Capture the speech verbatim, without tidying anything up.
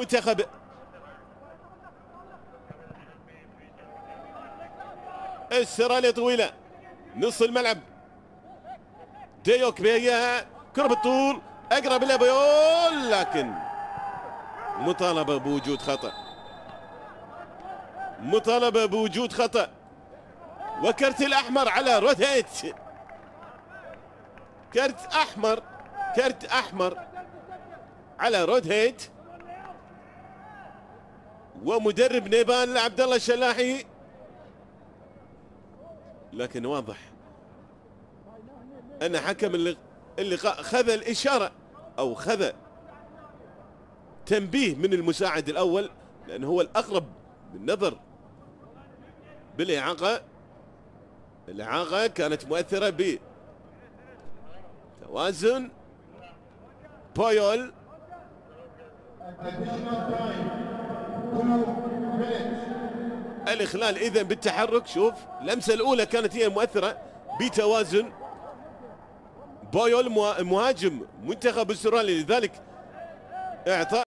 منتخب استراليا طويلة نص الملعب. ديوك بيها كرة بالطول اقرب الى بيول، لكن مطالبة بوجود خطأ، مطالبة بوجود خطأ وكرت الأحمر على روهيت. كرت أحمر، كرت أحمر على روهيت. ومدرب نيبال عبد الله الشلاحي، لكن واضح أن حكم اللقاء خذ الإشارة أو خذ تنبيه من المساعد الأول، لأنه هو الأقرب بالنظر بالإعاقة. الإعاقة كانت مؤثرة بتوازن بويول. الإخلال إذن بالتحرك. شوف اللمسة الأولى كانت هي المؤثرة بتوازن بويول مهاجم منتخب استراليا، لذلك اعطاء